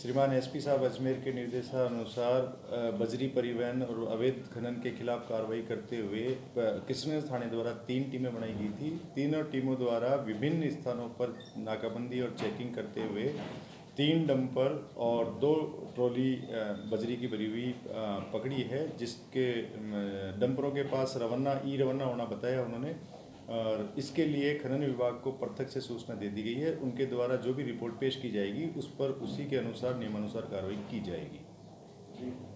श्रीमान एसपी साहब अजमेर के निर्देशानुसार बजरी परिवहन और अवैध खनन के खिलाफ कार्रवाई करते हुए कृष्णनगर थाने द्वारा 3 टीमें बनाई गई थी। तीनों टीमों द्वारा विभिन्न स्थानों पर नाकाबंदी और चेकिंग करते हुए 3 डंपर और 2 ट्रॉली बजरी की भरी हुई पकड़ी है, जिसके डंपरों के पास रवाना होना बताया उन्होंने, और इसके लिए खनन विभाग को प्रत्यक्ष से सूचना दे दी गई है। उनके द्वारा जो भी रिपोर्ट पेश की जाएगी उस पर उसी के अनुसार नियमानुसार कार्रवाई की जाएगी।